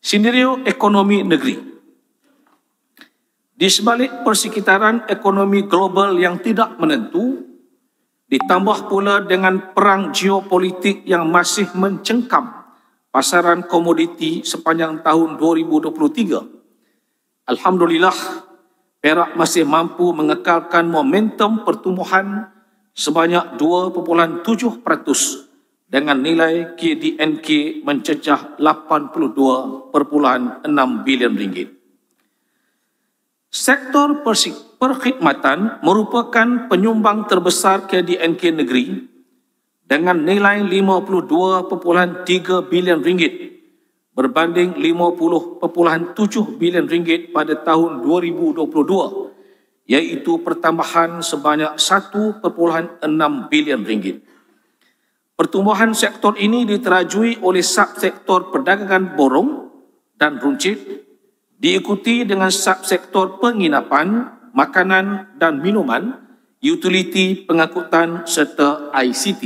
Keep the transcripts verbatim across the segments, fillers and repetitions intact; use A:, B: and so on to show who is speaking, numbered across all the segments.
A: Senario ekonomi negeri. Di sebalik persekitaran ekonomi global yang tidak menentu, ditambah pula dengan perang geopolitik yang masih mencengkam pasaran komoditi sepanjang tahun dua ribu dua puluh tiga, alhamdulillah, Perak masih mampu mengekalkan momentum pertumbuhan sebanyak dua perpuluhan tujuh peratus dengan nilai K D N K mencecah lapan puluh dua perpuluhan enam bilion ringgit. Sektor perkhidmatan merupakan penyumbang terbesar K D N K negeri dengan nilai lima puluh dua perpuluhan tiga bilion ringgit berbanding lima puluh perpuluhan tujuh bilion ringgit pada tahun dua ribu dua puluh dua, iaitu pertambahan sebanyak satu perpuluhan enam bilion ringgit. Pertumbuhan sektor ini diterajui oleh subsektor perdagangan borong dan runcit, diikuti dengan subsektor penginapan, makanan dan minuman, utiliti, pengangkutan serta I C T.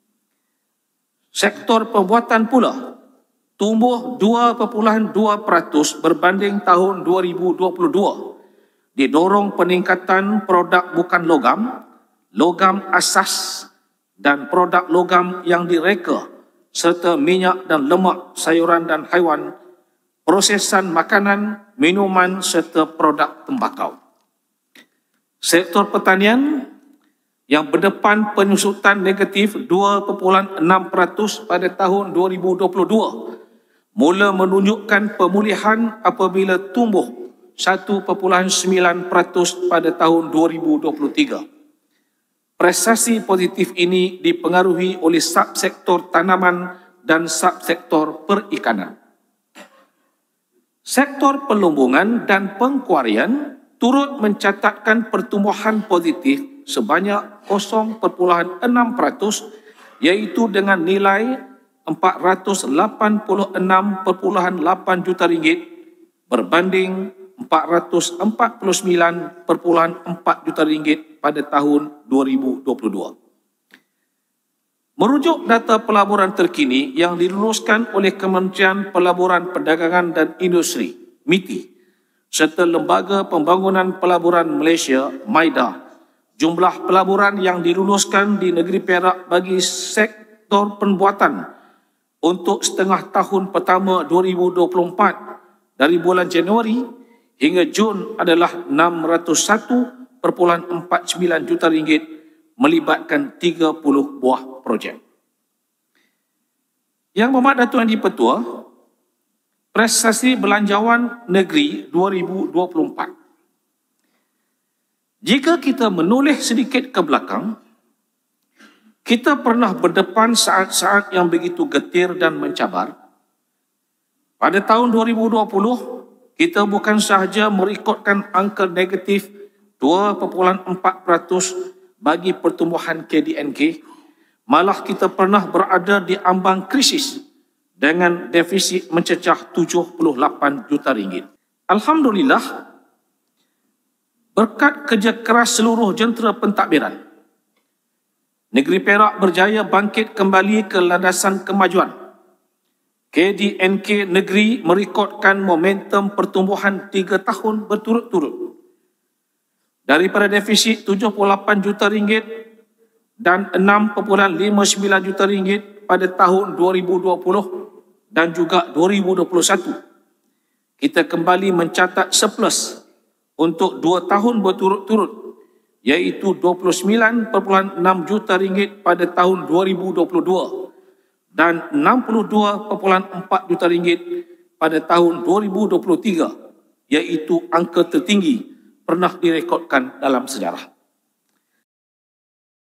A: Sektor pembuatan pula tumbuh dua perpuluhan dua peratus berbanding tahun dua ribu dua puluh dua, didorong peningkatan produk bukan logam, logam asas dan produk logam yang direka serta minyak dan lemak sayuran dan haiwan, prosesan makanan, minuman serta produk tembakau. Sektor pertanian yang berdepan penyusutan negatif dua perpuluhan enam peratus pada tahun dua ribu dua puluh dua mula menunjukkan pemulihan apabila tumbuh satu perpuluhan sembilan peratus pada tahun dua ribu dua puluh tiga. Prestasi positif ini dipengaruhi oleh subsektor tanaman dan subsektor perikanan. Sektor pelumbungan dan pengkuarian turut mencatatkan pertumbuhan positif sebanyak kosong perpuluhan enam peratus, iaitu dengan nilai empat ratus lapan puluh enam perpuluhan lapan juta ringgit berbanding empat ratus empat puluh sembilan perpuluhan empat juta ringgit pada tahun dua ribu dua puluh dua. Merujuk data pelaburan terkini yang diluluskan oleh Kementerian Pelaburan Perdagangan dan Industri (M I T I) serta Lembaga Pembangunan Pelaburan Malaysia (MIDA), jumlah pelaburan yang diluluskan di negeri Perak bagi sektor pembuatan untuk setengah tahun pertama dua ribu dua puluh empat dari bulan Januari hingga Jun adalah enam ratus satu perpuluhan empat sembilan juta ringgit melibatkan tiga puluh buah projek. Yang Berhormat Datuk Yang di-Pertua, prestasi belanjawan negeri dua ribu dua puluh empat. Jika kita menoleh sedikit ke belakang, kita pernah berdepan saat-saat yang begitu getir dan mencabar. Pada tahun dua ribu dua puluh, kita bukan sahaja merekodkan angka negatif dua perpuluhan empat peratus bagi pertumbuhan K D N K, malah kita pernah berada di ambang krisis dengan defisit mencecah tujuh puluh lapan juta ringgit. Alhamdulillah, berkat kerja keras seluruh jentera pentadbiran, negeri Perak berjaya bangkit kembali ke landasan kemajuan. K D N K negeri merekodkan momentum pertumbuhan tiga tahun berturut-turut. Daripada defisit tujuh puluh lapan juta ringgit dan enam perpuluhan lima sembilan juta ringgit pada tahun dua ribu dua puluh dan juga dua ribu dua puluh satu, kita kembali mencatat surplus untuk dua tahun berturut-turut, iaitu dua puluh sembilan perpuluhan enam juta ringgit pada tahun dua ribu dua puluh dua dan enam puluh dua perpuluhan empat juta ringgit pada tahun dua ribu dua puluh tiga, iaitu angka tertinggi pernah direkodkan dalam sejarah.